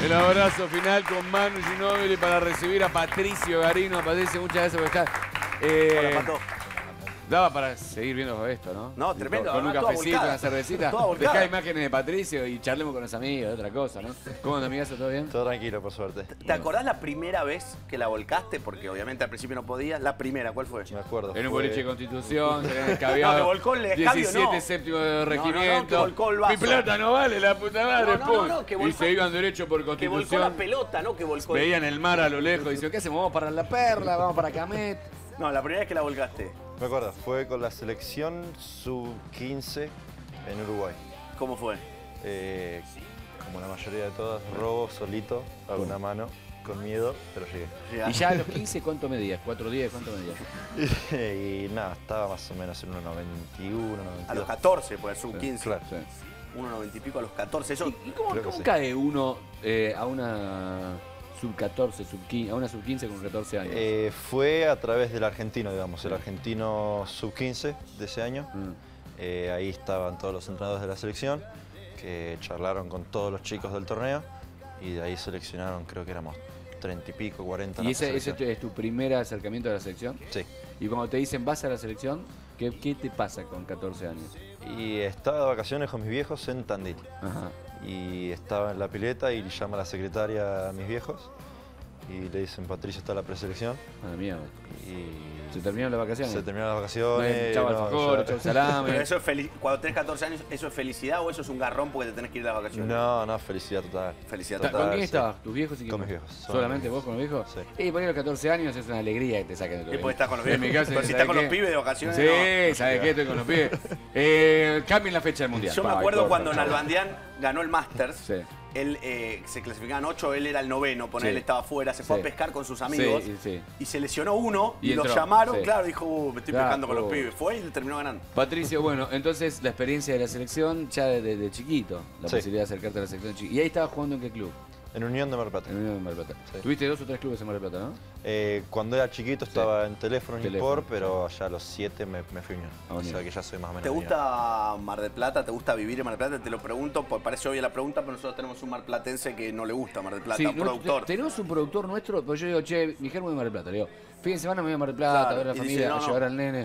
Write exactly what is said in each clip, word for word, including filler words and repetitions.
El abrazo final con Manu Ginóbili para recibir a Patricio Garino. Patricio, muchas gracias por estar. Eh, Hola, Pato. Daba para seguir viendo esto, ¿no? No, tremendo. Con, con un toda cafecito, volcada. una cervecita. Toda volcada. Dejá imágenes de Patricio y charlemos con los amigos, otra cosa, ¿no? ¿Cómo andas, amigazo? ¿Todo bien? Todo tranquilo, por suerte. ¿Te acordás la primera vez que la volcaste? Porque obviamente al principio no podías. La primera, ¿cuál fue? Me acuerdo. En un fue- boliche de Constitución, se habían escabiado. No, que volcó el escabio, diecisiete no. séptimo de No, no, regimiento. no, que volcó el vaso. Mi plata no vale, la puta madre, No, no, pum. no, no, que Y volcó- se iban derecho por Que volcó Constitución. la pelota, ¿no? Que volcó. el- Veían el mar a lo lejos y decían, ¿qué hacemos? Vamos para La Perla, vamos para Camet. No, la primera vez que la volcaste. Me acuerdo, fue con la selección sub quince en Uruguay. ¿Cómo fue? Eh, como la mayoría de todas, robo solito, a una mano, con miedo, pero llegué. Y ya a los quince, ¿cuánto medías? ¿cuatro diez? ¿Cuánto medías? y nada, estaba más o menos en uno noventa y uno, noventa y dos. A los catorce, pues sub quince. Claro. Sí. uno noventa y pico a los catorce. Eso, ¿Y cómo, Creo que cómo sí. cae uno eh, a una sub catorce, sub quince, a una sub quince con catorce años? Eh, fue a través del argentino, digamos, el argentino sub quince de ese año. Mm. Eh, ahí estaban todos los entrenadores de la selección, que charlaron con todos los chicos del torneo y de ahí seleccionaron, creo que éramos treinta y pico, cuarenta. ¿Y ese, ese es tu primer acercamiento a la selección? Sí. Y cuando te dicen vas a la selección, ¿qué, qué te pasa con catorce años? Y estaba de vacaciones con mis viejos en Tandil. Ajá. Y estaba en la pileta y llama la secretaria a mis viejos y le dicen, Patricio está en la preselección. Madre mía. Y ¿Se terminaron las vacaciones? se terminaron las vacaciones. Chau no, alfajor, ya- chau Pero salame. eso es feliz. Cuando tenés catorce años, ¿eso es felicidad o eso es un garrón porque te tenés que ir de las vacaciones? No, no, felicidad total. Felicidad ¿Con total. quién sí. estabas? ¿Tus viejos y quién Con más? mis viejos, solo ¿Solamente mis vos con los viejos? Sí. Y por ahí a los catorce años es una alegría que te saquen de tu Y vida. porque estás con los En mi viejos. caso, Pero si ¿sabes estás con los qué? pibes de vacaciones, Sí, no. ¿sabes qué? Estoy con los pibes. Eh, cambien la fecha del mundial. Yo me Ay, acuerdo corta, cuando por favor. Nalbandián ganó el Masters. Sí. Él eh, se clasificaban ocho, él era el noveno, por Sí. él estaba afuera, se fue Sí. a pescar con sus amigos Sí, sí. y se lesionó uno y, Y lo entró, llamaron, sí. claro, dijo, uh, me estoy Claro, pescando con los uh. pibes. Fue y terminó ganando. Patricio, bueno, entonces la experiencia de la selección ya desde de chiquito, la Sí. posibilidad de acercarte a la selección chiquita. ¿Y ahí estabas jugando en qué club? En Unión de Mar del Plata. En Unión de Mar del Plata. Sí. Tuviste dos o tres clubes en Mar del Plata, ¿no? Eh, cuando era chiquito estaba en teléfono y Teléfono, por, pero allá a los siete me, me fui a Unión. A O Unión. sea que ya soy más o menos ¿Te de Unión. gusta Mar del Plata? ¿Te gusta vivir en Mar del Plata? Te lo pregunto, porque parece obvia la pregunta, pero nosotros tenemos un marplatense que no le gusta Mar del Plata, un no, productor. te- tenemos un productor nuestro, pero yo digo, che, mi germo de Mar del Plata. Le digo, fin de semana me voy a Mar del Plata, Claro, a ver a la y familia, dice, no, a no. llevar al nene.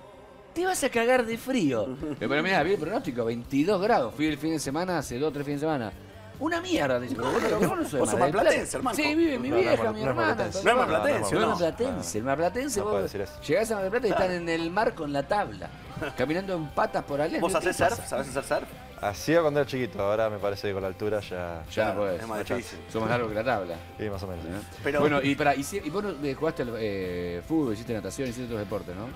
Te vas a cagar de frío. Pero mirá, vi el pronóstico, veintidós grados. Fui el fin de semana, hace dos o tres fines de semana. Una mierda, dice, pero vos, vos no sos de Vos sos Mar del marplatense, Plata. hermano. Sí, vive mi No, no, vieja, no, mi no es hermana. marplatense. No es todo. marplatense, No ¿o es no? marplatense. El marplatense, No vos puede decir eso. llegás a Mar del Plata y están en el mar con la tabla. Caminando en patas por allá. ¿Vos ¿Qué hacés pasa? surf? ¿Sabés hacer surf? Hacía cuando era chiquito, ahora me parece que con la altura ya... Ya Claro, no podés. es más muchacho. difícil. Sos más largo que la tabla. Sí, más o menos. Pero- Bueno, y, para, y, si- y vos no- eh, jugaste al eh, fútbol, hiciste natación, hiciste otros deportes, ¿no?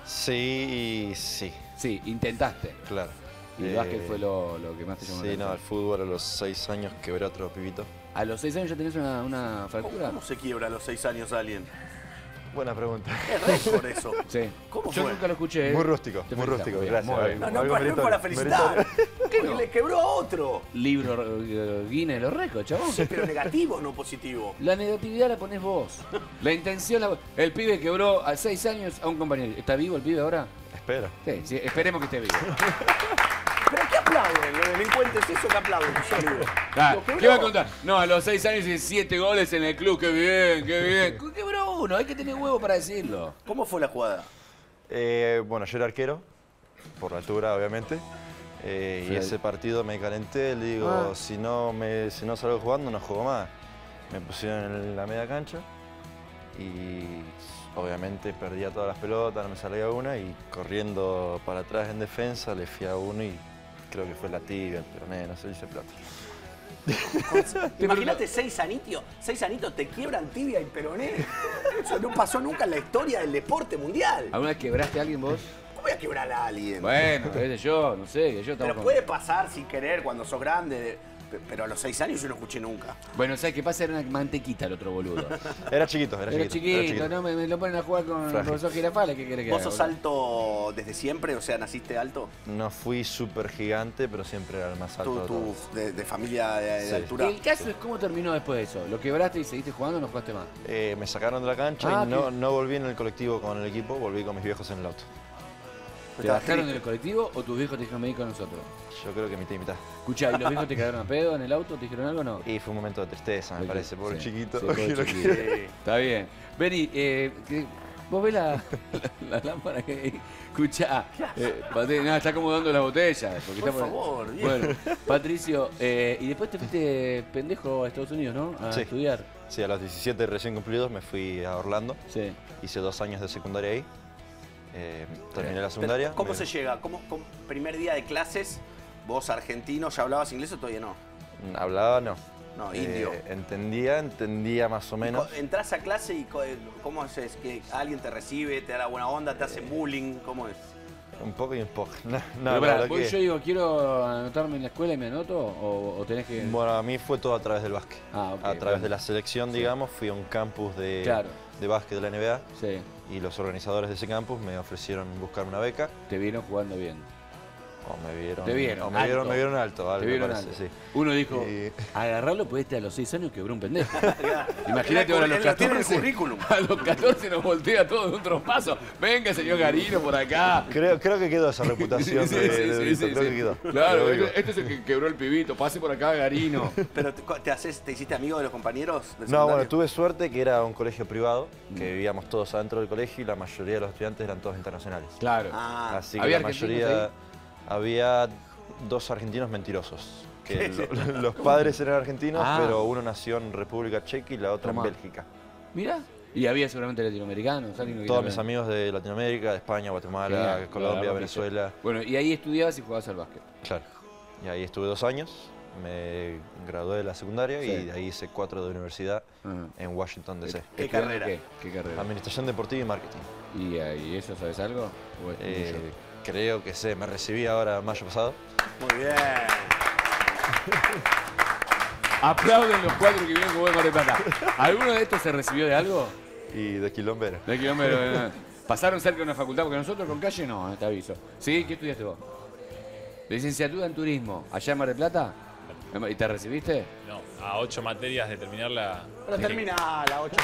Sí, sí, Sí, intentaste. claro. Y el Eh, básquet fue lo, lo que más te llamó la Sí, no, atención. el fútbol a los seis años quebré otro pibito. ¿A los seis años ya tenés una, una ¿Cómo, fractura? cómo se quiebra a los seis años alguien? Buena pregunta. Es récord eso. Sí. ¿Cómo Yo fue? nunca lo escuché. ¿eh? Muy rústico, Te muy felicitamos, rústico, bien, gracias. muy bien. No, Algo no, para, no meritorio, para felicitar. meritorio. Porque le quebró a otro. Libro eh, Guinness de los récords, chabón. Sí, pero negativo, no positivo. La negatividad la pones vos. La intención la... El pibe quebró a seis años a un compañero. ¿Está vivo el pibe ahora? Espero. Sí, sí, esperemos que esté vivo. ¿Pero qué aplauden los delincuentes? Eso que aplauden, yo digo. Ah, Lo quebró. ¿qué va a contar? No, a los seis años hice siete goles en el club. Qué bien, qué bien. Quebró uno, hay que tener huevo para decirlo. ¿Cómo fue la jugada? Eh, bueno, yo era arquero, por la altura, obviamente. Eh, Sí. Y ese partido me calenté, le digo, Ah. si, no me, si no salgo jugando, no juego más. Me pusieron en la media cancha y obviamente perdía todas las pelotas, no me salía una y corriendo para atrás en defensa le fui a uno y creo que fue la tibia, el peroné, no sé, hice plata. Imagínate seis anitos, seis anitos te quiebran tibia y peroné. Eso no pasó nunca en la historia del deporte mundial. ¿Alguna vez quebraste a alguien vos? ¿Cómo voy a quebrar a alguien? Bueno, qué sé yo, no sé, que yo estamos Pero con- puede pasar sin querer cuando sos grande, de- pe- pero a los seis años yo no escuché nunca. Bueno, ¿sabes qué pasa? Era una mantequita el otro boludo. Era chiquito, era, Era chiquito. chiquito, era chiquito. ¿no? Me, me lo ponen a jugar con el Frágil. profesor Girafales, ¿qué quiere que ¿Vos haga, sos boludo? alto desde siempre? O sea, ¿naciste alto? No fui súper gigante, pero siempre era el más alto ¿Tú, de tú todos. de, de familia de, de Sí. altura? El caso es cómo terminó después de eso. ¿Lo quebraste y seguiste jugando o no jugaste más? Eh, me sacaron de la cancha Ah, y no, ¿qué? no volví en el colectivo con el equipo, volví con mis viejos en el auto. ¿Te bajaron del colectivo o tus viejos te dijeron venir con nosotros? Yo creo que mitad y mitad. Escuchá, ¿y los viejos te quedaron a pedo en el auto? ¿Te dijeron algo o no? Y fue un momento de tristeza, me Sí, parece, por el sí, chiquito. sí, pobre Lo chiquito. que- Está bien. Vení, eh, que- vos ves la, la, la lámpara que hay. Escuchá, eh, Patri- no, está acomodando la botella. Porque Por está favor, viejo. Bueno, Patricio, eh, y después te fuiste pendejo a Estados Unidos, ¿no? A Sí. estudiar. Sí, a los diecisiete recién cumplidos me fui a Orlando. Sí. Hice dos años de secundaria ahí. Eh, terminé la Pero, secundaria. ¿Cómo me- se llega? ¿Cómo, cómo- primer día de clases, vos argentino, ¿ya hablabas inglés o todavía no? Hablaba, no. No, Eh, indio. entendía, entendía más o menos. Co- ¿Entrás a clase y co- cómo haces? ¿Que alguien te recibe, te da la buena onda, te hace bullying? ¿Cómo es? Un poco y un poco. No, no, Pero la pará, verdad vos- que- yo digo, quiero anotarme en la escuela y me anoto, o, o tenés que... Bueno, a mí fue todo a través del básquet. Ah, ok, a través bueno. de la selección, Sí. digamos, fui a un campus de, Claro. de básquet de la N B A Sí, y los organizadores de ese campus me ofrecieron buscar una beca. te vieron jugando bien. O me vieron, Te vieron, o me vieron, alto. me vieron alto, algo Te me vieron parece, alto. sí. Uno dijo, Y- agarrarlo porque este a los seis años quebró un pendejo. Imagínate Él ahora a los lo tiene en el catorce. currículum. A los catorce nos voltea todo de un trompazo. Venga, señor Garino, por acá. Creo, creo que quedó esa reputación Sí, de, sí, de sí, Brito, sí, creo sí. que quedó. Claro, Lo digo. este, este es el que quebró el pibito. Pase por acá, Garino. ¿Pero te, te haces, te hiciste amigo de los compañeros del No, secundario? bueno, tuve suerte que era un colegio privado, Mm. que vivíamos todos adentro del colegio y la mayoría de los estudiantes eran todos internacionales. Claro. Ah, Así que ¿había la argentinos mayoría... ahí? Había dos argentinos mentirosos. Que lo- los padres eran argentinos, Ah. pero uno nació en República Checa y la otra Tomá. en Bélgica. Mira. Y había seguramente latinoamericanos. alguien que Todos quería mis ver. amigos de Latinoamérica, de España, Guatemala, Genial, Colombia, claro, Venezuela. Bueno, y ahí estudiabas y jugabas al básquet. Claro. Y ahí estuve dos años, me gradué de la secundaria Sí. y de ahí hice cuatro de universidad Ajá. en Washington, D C ¿Qué ¿Estudiando carrera? ¿Qué, ¿Qué carrera? Administración deportiva y marketing. ¿Y, eh, ¿Y eso sabes algo? ¿O es Eh, mucho? creo que sé, me recibí ahora mayo pasado. Muy bien. Aplauden los cuatro que vienen con buen Mar del Plata. ¿Alguno de estos se recibió de algo? Y de quilombero. De kilómetro. eh, ¿Pasaron cerca de una facultad? Porque nosotros con calle no, eh, te aviso. ¿Sí? ¿Qué estudiaste vos? Licenciatura en turismo. ¿Allá en Mar del Plata? ¿Y te recibiste? No, a ocho materias de terminar la... Pero termina la ocho.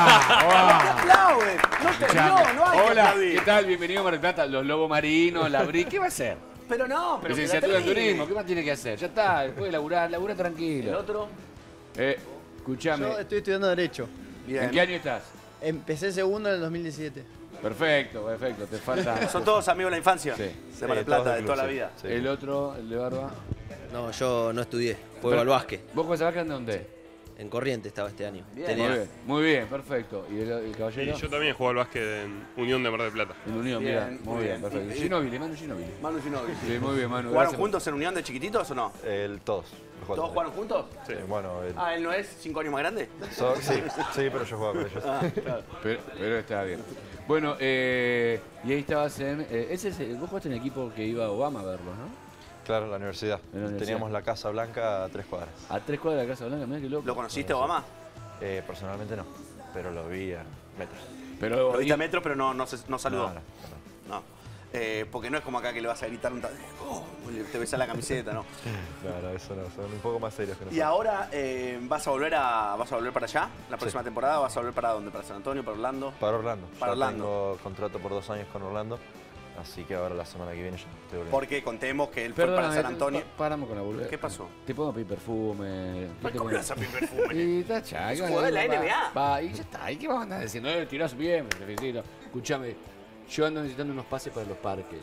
Ah, No te aplauden. No terminó, no hay que Hola, aplaudir. ¿qué tal? Bienvenido a Mar del Plata. Los lobos marinos, la bri... ¿Qué va a hacer? Pero no, pero que la Licenciatura en termine. turismo, ¿qué más tiene que hacer? Ya está, puede laburar, labura ¿El tranquilo. otro? Eh, escuchame, Yo estoy estudiando Derecho. Bien. ¿en qué año estás? Empecé segundo en el dos mil diecisiete. Perfecto, perfecto, te falta... ¿Son todos amigos de la infancia? Sí. De Mar del Sí, Plata, todos de del toda la club, vida. sí. El otro, el de barba. No, yo no estudié, juego al básquet. ¿Vos jugás al básquet en dónde? En Corriente estaba este año. Bien. Tenía- Muy bien, muy bien, perfecto. ¿Y el, el Y caballero? yo también juego al básquet en Unión de Mar del Plata. En Unión, Bien, mira, muy muy bien, bien. perfecto. Y- Ginóbili, Manu Ginóbili. Manu Ginóbili. Sí, muy bien, Manu. ¿Jugaron gracias. juntos en Unión de chiquititos o no? El, todos. los cuatro. ¿Todos jugaron juntos? Sí, bueno, el- Ah, ¿él no es cinco años más grande? so- sí, sí, pero yo jugaba con ellos. Pero, pero está bien. Bueno, eh, y ahí estabas en... eh, ese es, el- vos jugaste en el equipo que iba Obama a verlo, ¿no? Claro, la universidad. En la universidad. Teníamos la Casa Blanca a tres cuadras. A tres cuadras de la Casa Blanca, mirá qué loco. ¿Lo conociste, Obama? Eh, personalmente no, pero lo vi a metros. Pero, Lo viste a metros, pero no, no, se- no saludó. No, no, no. No. Eh, porque no es como acá que le vas a gritar un tal. Oh, te besás la camiseta, ¿no? No, no, eso no, son un poco más serios que Y nosotros. ahora eh, vas a volver a vas a volver para allá, la próxima Sí. temporada, vas a volver para dónde, para San Antonio, para Orlando. Para Orlando. Para Ya Orlando. Tengo contrato por dos años con Orlando, así que ahora la semana que viene ya estoy volviendo. Porque contemos que él fue Perdóname, para San Antonio. pa- paramos con la boludez. ¿Qué pasó? Te pongo pedir perfume. ¿viste ¿Cómo cómo- le vas a pedir perfume? Y está chato. Es jugador de la N B A. Va, y ya está. ¿Y qué vas a andar diciendo? Eh, tirás bien, me felicito. Escuchame, yo ando necesitando unos pases para los parques.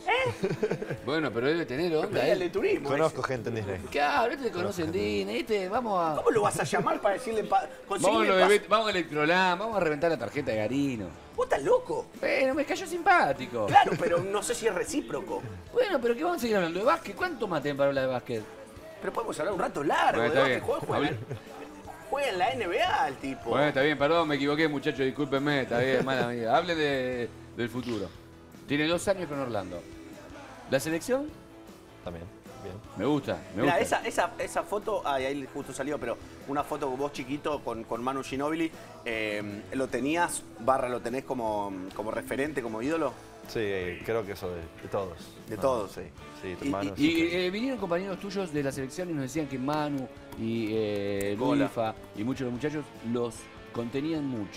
Bueno, pero debe tener onda, Pero el de ¿eh? turismo. Conozco ese. gente en Disney. Claro, este te conoce en Disney, este, vamos a... ¿Cómo lo vas a llamar para decirle pa Vamos a, conseguime lo de pas- Bet- vamos a Electrolam, vamos a reventar la tarjeta de Garino. Vos estás loco. Pero me cayó simpático. Claro, pero no sé si es recíproco. Bueno, pero ¿qué vamos a seguir hablando de básquet? ¿Cuánto más tienen para hablar de básquet? Pero podemos hablar un rato largo Bueno, de está básquet. bien. Juega, juega, juega en la N B A el tipo. Bueno, está bien, perdón, me equivoqué, muchachos, discúlpenme, está bien, mala amiga. Hable de, del futuro. Tiene dos años con Orlando. ¿La selección? También, bien. Me gusta, me Mira, gusta. esa, esa, esa foto, ay, ahí justo salió, pero una foto con vos chiquito con, con Manu Ginóbili, eh, ¿lo tenías, barra, lo tenés como, como referente, como ídolo? Sí, creo que eso de, de todos. De No, todos. Sí, sí, Y- hermanos. Y eh, vinieron compañeros tuyos de la selección y nos decían que Manu y eh, Gola. Luifa y muchos de los muchachos los contenían mucho. Que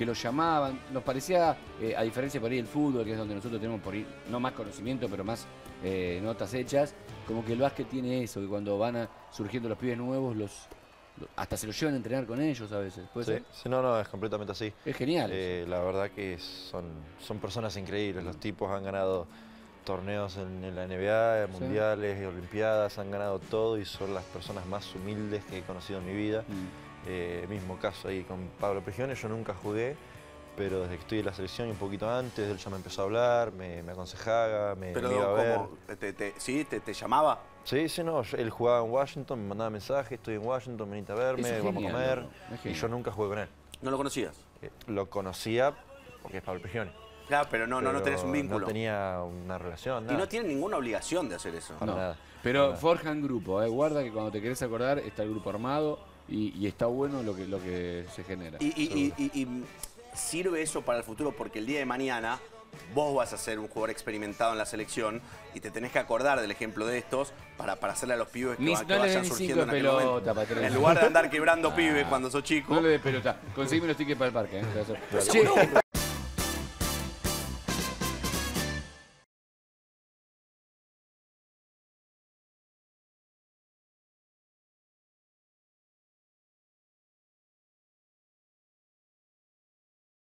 que los llamaban. Nos parecía, eh, a diferencia por ahí del fútbol, que es donde nosotros tenemos por ahí, no más conocimiento, pero más eh, notas hechas, como que el básquet tiene eso, que cuando van a, surgiendo los pibes nuevos, los hasta se los llevan a entrenar con ellos a veces. ¿Puede Sí, ser? sí, no, no, es completamente así. Es genial. Eh, la verdad que son, son personas increíbles. Los tipos han ganado torneos en, en la N B A, Sí. mundiales, olimpiadas, han ganado todo y son las personas más humildes que he conocido en mi vida. Mm. Eh, mismo caso ahí con Pablo Prigioni, yo nunca jugué, pero desde que estoy en la selección y un poquito antes, él ya me empezó a hablar, me, me aconsejaba, me, Pero me iba a ver. como, te, te- ¿sí? ¿Te, te llamaba? Sí, sí, no, yo- él jugaba en Washington, me mandaba mensajes, estoy en Washington, venite a verme, Eso es vamos genial, a comer. ¿no? Es Y genial. yo nunca jugué con él. ¿No lo conocías? Eh, Lo conocía porque es Pablo Prigioni. Claro, pero no, no, no pero tenés un vínculo. No tenía una relación, Y nada. no tiene ninguna obligación de hacer eso. Para No. nada. Pero Para forjan grupo, eh. Guarda que cuando te querés acordar está el grupo armado y, y está bueno lo que, lo que se genera. Y, y- y- y- y sirve eso para el futuro porque el día de mañana vos vas a ser un jugador experimentado en la selección y te tenés que acordar del ejemplo de estos para, para hacerle a los pibes que, Ni- va- no que le vayan den ni surgiendo en cinco aquel pelota, momento. Patricio. En lugar de andar quebrando Ah. pibes cuando sos chico. No le des pelota. Conseguime los tickets para el parque. ¿eh? Pero Che, seguro,